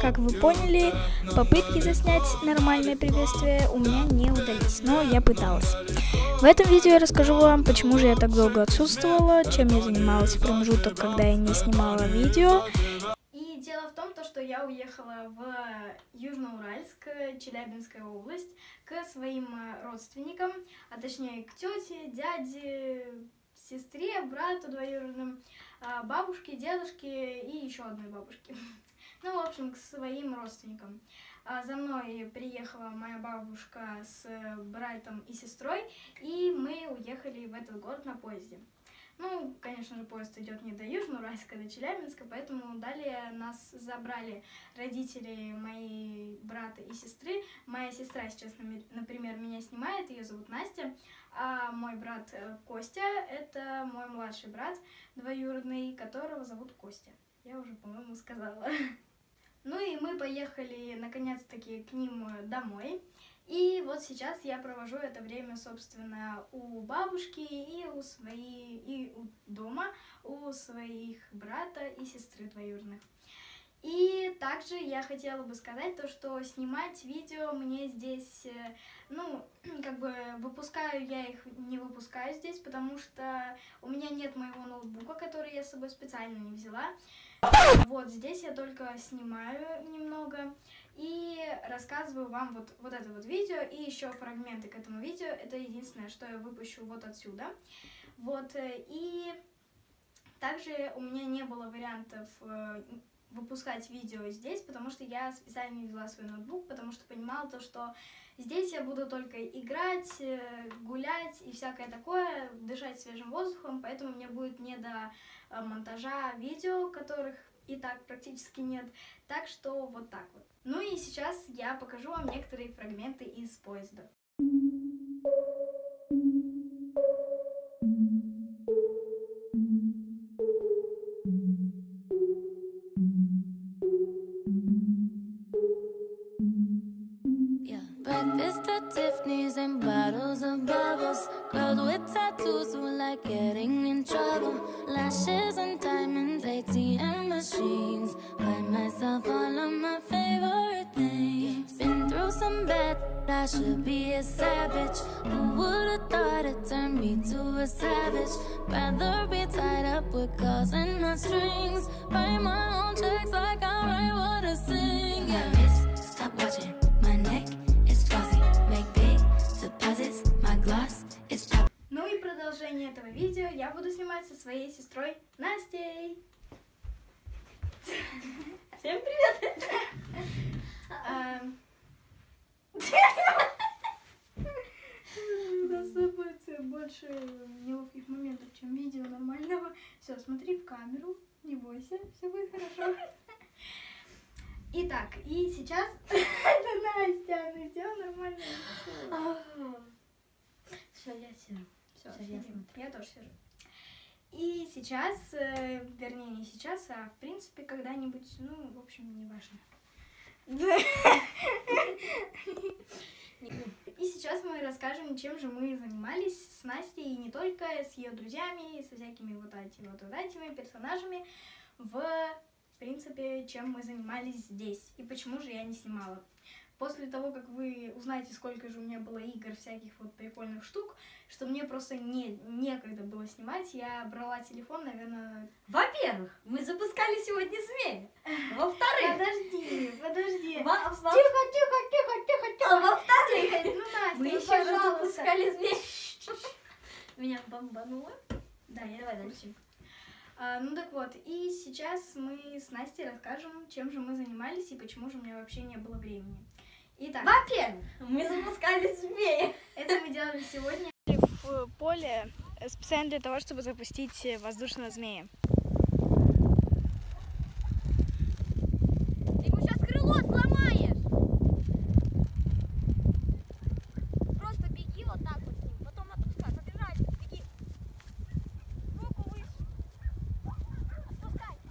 как вы поняли, попытки заснять нормальное приветствие у меня не удались, но я пыталась. В этом видео я расскажу вам, почему же я так долго отсутствовала, чем я занималась в промежуток, когда я не снимала видео. И дело в том, что я уехала в Южноуральск, Челябинская область, к своим родственникам, а точнее к тете, дяде, сестре, брату двоюродным, бабушке, дедушке и еще одной бабушке. Ну, в общем, к своим родственникам. За мной приехала моя бабушка с братом и сестрой, и мы уехали в этот город на поезде. Ну, конечно же, поезд идет не до Южноуральска, а до Челябинска, поэтому далее нас забрали родители моей брата и сестры. Моя сестра сейчас, например, меня снимает, ее зовут Настя, а мой брат Костя — это мой младший брат двоюродный, которого зовут Костя. Я уже, по-моему, сказала. Ну и мы поехали, наконец-таки, к ним домой. И вот сейчас я провожу это время, собственно, у бабушки и у дома, у своих брата и сестры двоюродных. И также я хотела бы сказать то, что снимать видео мне здесь, ну, как бы выпускаю я их, не выпускаю здесь, потому что у меня нет моего ноутбука, который я с собой специально не взяла. Вот здесь я только снимаю немного и рассказываю вам вот это вот видео и еще фрагменты к этому видео. Это единственное, что я выпущу вот отсюда. Вот, и также у меня не было вариантов выпускать видео здесь, потому что я специально не взяла свой ноутбук, потому что понимала то, что здесь я буду только играть, гулять и всякое такое, дышать свежим воздухом, поэтому мне будет не до монтажа видео, которых и так практически нет, так что вот так вот. Ну и сейчас я покажу вам некоторые фрагменты из поезда. Breakfast at Tiffany's and bottles of bubbles. Girls with tattoos who like getting in trouble. Lashes and diamonds, ATM machines. Buy myself all of my favorite things. Been through some bad, I should be a savage. Who would've thought it turned me to a savage? Rather be tied up with calls and not strings. Write my own checks like I write what I sing. Yeah, miss, stop watching my neck. Ну и продолжение этого видео я буду снимать со своей сестрой Настей. Всем привет! У нас будет больше неловких моментов, чем видео нормального. Все, смотри в камеру, не бойся, все будет хорошо. Итак, и сейчас... Это Настя, она сделала нормально. Все, я сижу. Все, я смотрю. Я тоже сижу. И сейчас, вернее, не сейчас, а в принципе когда-нибудь, ну, в общем, не важно. И сейчас мы расскажем, чем же мы занимались с Настей, и не только, с ее друзьями, и со всякими вот этими персонажами, в принципе, чем мы занимались здесь, и почему же я не снимала. После того, как вы узнаете, сколько же у меня было игр, всяких вот прикольных штук, что мне просто некогда было снимать, я брала телефон, наверное... Во-первых, мы запускали сегодня змея. Во-вторых... Подожди. Тихо. Во-вторых, Ну, Настя, мы ну, еще раз пожалуйста. запускали змея. Меня бомбануло. Да, я Давай дальше. Ну так вот, и сейчас мы с Настей расскажем, чем же мы занимались и почему же у меня вообще не было времени. Итак, Во-первых, мы запускали змея. это мы делали сегодня в поле специально для того, чтобы запустить воздушного змея. Ты ему сейчас крыло сломаешь. Просто беги вот так вот с ним, потом отпускай, подбежай, беги. Руку выше. Отпускай.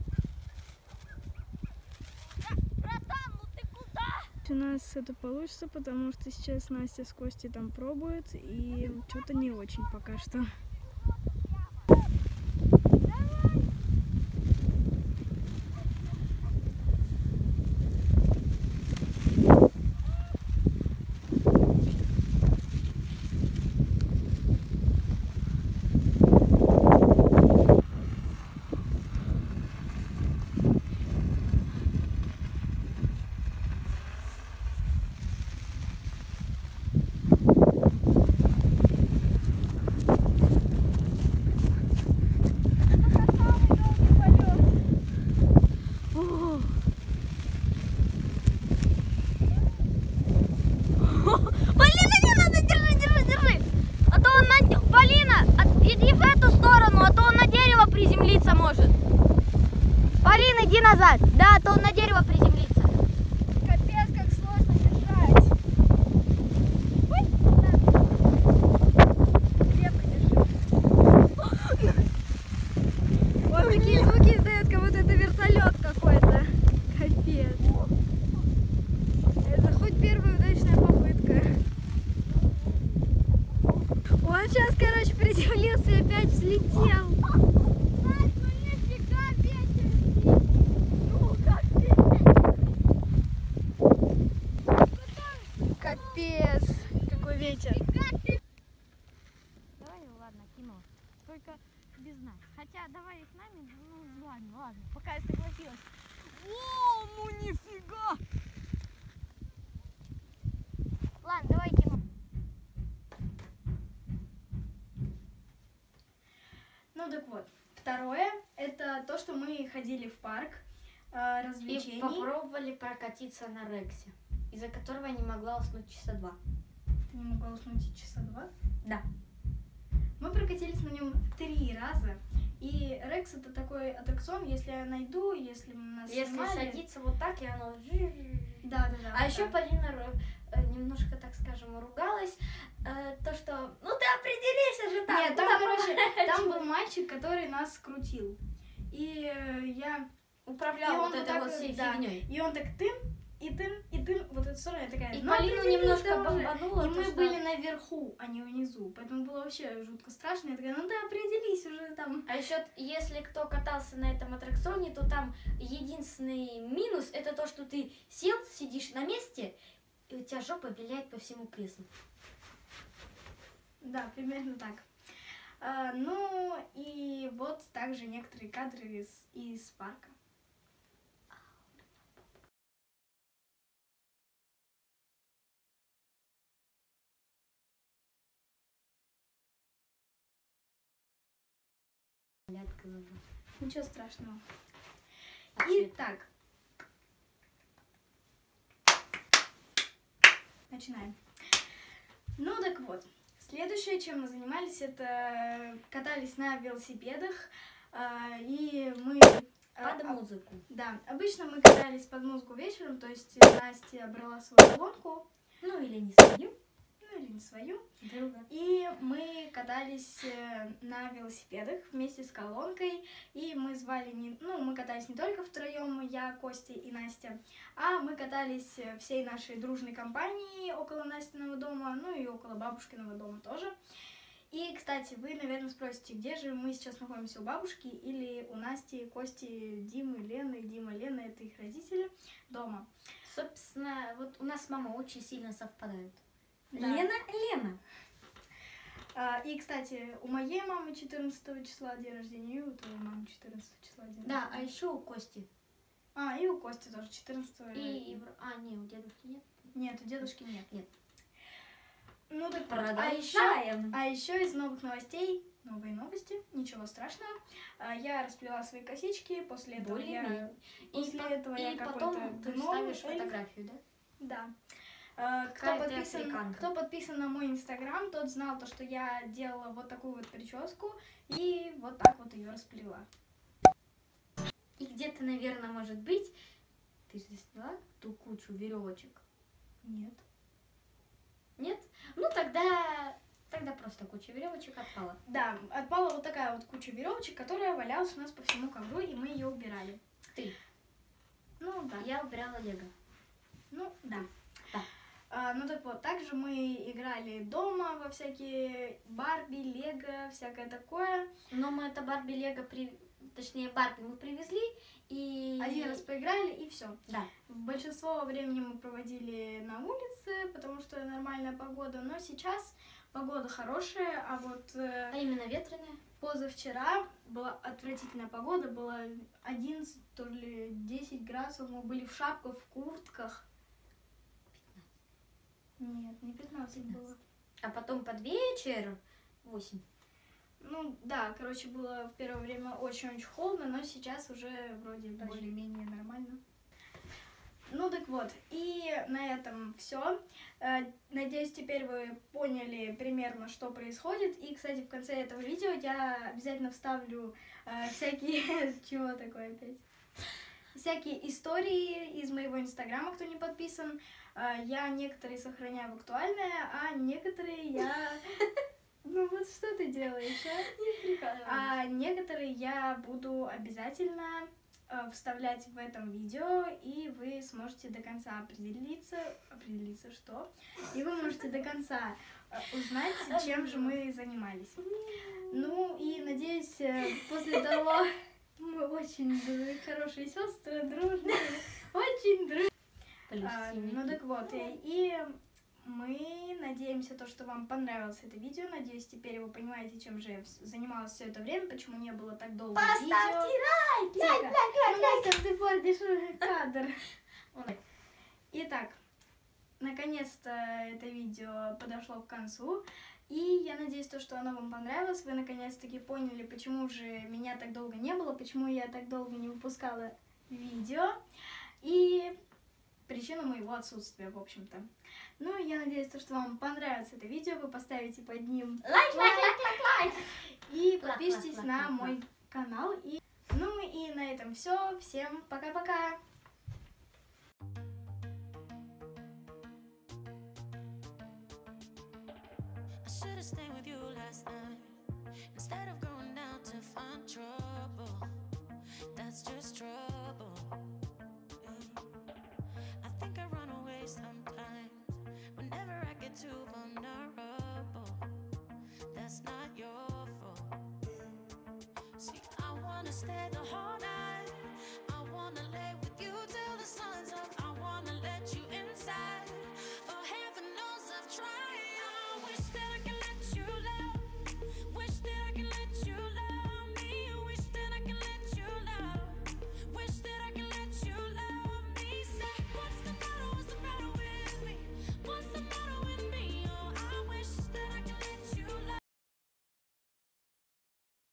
Братан, ну ты куда? У нас это получится, потому что сейчас Настя с Костей там пробует, и что-то не очень пока что. иди назад. Да, а то он на дерево приземлится. Капец, как сложно держать. Ой, крепко держи. Ой, такие звуки издает, как будто это вертолет какой-то. Капец. Это хоть первая удачная попытка. Он сейчас, короче, приземлился и опять взлетел. Капец, какой ветер. Давай, ладно, кино. Только без нас. Хотя давай с нами, ну ладно, пока я согласилась. О, ну нифига! Ладно, давай кино. Ну так вот, второе, это то, что мы ходили в парк развлечений. И попробовали прокатиться на Рексе, из-за которого я не могла уснуть часа 2. Ты не могла уснуть часа 2? Да. Мы прокатились на нем 3 раза. И Рекс это такой аттракцион, если я найду, если нас Если снимали. садиться вот так, и оно... Да. А еще Полина немножко, так скажем, ругалась, то что, ну ты определишься же там. Нет, там, куда короче, поворачивать. там был мальчик, который нас скрутил. И я... Управлял и вот он этой так, вот всей да, фигней. И он так тын, вот эта сторона, я такая... И ну, Полину определись немножко ты уже. бомбануло. И то, мы что- были наверху, а не внизу. Поэтому было вообще жутко страшно. Я такая, ну да, определись уже там. А еще, если кто катался на этом аттракционе, то там единственный минус это то, что ты сел, сидишь на месте, и у тебя жопа виляет по всему креслу. Да, примерно так. Ну и вот также некоторые кадры из парка. Ничего страшного. Итак. Начинаем. Ну так вот. Следующее, чем мы занимались, это катались на велосипедах. И мы... Под музыку. Да, обычно мы катались под музыку вечером, то есть Настя брала свою колонку, Ну или не свою. ну или не свою, Друга. и мы катались на велосипедах вместе с колонкой, и мы звали, мы катались не только втроем, я, Костя и Настя, а мы катались всей нашей дружной компанией около Настиного дома, ну и около бабушкиного дома тоже. И, кстати, вы, наверное, спросите, где же мы сейчас находимся, у бабушки или у Насти, Кости, Димы, Лены. Дима, Лена — это их родители, дома. Собственно, вот у нас мама очень сильно совпадают. Да. Лена. И, кстати, у моей мамы 14 числа день рождения, и у твоей мамы 14 числа день Да, а рождения. еще у Кости. И у Кости тоже 14. Не, у дедушки нет. Нет, у дедушки нет. Нет. Ну так вот. Продолжаем. А еще из новых новостей, новые новости, ничего страшного. Я расплела свои косички, после этого Более-менее. после этого я и какой-то потом ты гном, вставишь эльф. фотографию, да? Да. Какая ты африканка. Кто подписан на мой инстаграм, тот знал то, что я делала вот такую вот прическу и вот так вот ее расплела. И где-то, наверное, может быть, ты же сняла ту кучу веревочек? Нет. Нет? Ну тогда просто куча веревочек отпала. Да, отпала вот такая вот куча веревочек, которая валялась у нас по всему ковру, и мы ее убирали. Ты. Ну да. Я убирала лего. Ну да. Да. Ну так вот, также мы играли дома во всякие Барби, Лего, всякое такое. Но мы это Барби лего, точнее Барби мы привезли и... Один раз поиграли и все. Да. Большинство времени мы проводили на улице, потому что нормальная погода, но сейчас погода хорошая, а вот А именно ветреная. позавчера была отвратительная погода, было 11, то ли 10 градусов, мы были в шапках, в куртках. 15. Нет, не 15 было. А потом под вечер 8. Ну да, короче, было в первое время очень-очень холодно, но сейчас уже вроде более-менее нормально. Ну так вот, и на этом все. Надеюсь, теперь вы поняли примерно, что происходит. И, кстати, в конце этого видео я обязательно вставлю всякие... Чего такое опять? всякие истории из моего инстаграма, кто не подписан. Я некоторые сохраняю в актуальное, а некоторые я... Ну вот что ты делаешь, а? А некоторые я буду обязательно вставлять в этом видео, и вы сможете до конца определиться что? И вы можете до конца узнать, чем же мы занимались. Ну и надеюсь, после того мы очень хорошие сестры, дружные, очень дружные. Ну так вот, и мы надеемся, то, что вам понравилось это видео. Надеюсь, теперь вы понимаете, чем же я занималась все это время, почему не было так долго видео. Поставьте лайк! Ну, Настя, ты портишь кадр. Итак, наконец-то это видео подошло к концу. И я надеюсь, то, что оно вам понравилось. Вы наконец-таки поняли, почему же меня так долго не было, почему я так долго не выпускала видео. И причина моего отсутствия, в общем-то. Ну, я надеюсь, что вам понравится это видео. Вы поставите под ним Лайк! и подпишитесь на мой канал. Ну и на этом все. Всем пока-пока! Stay the whole night. I wanna lay with you till the sun's up. I wanna let you inside. Oh, heaven knows I've tried. I wish that I could let you love. Wish that I could let you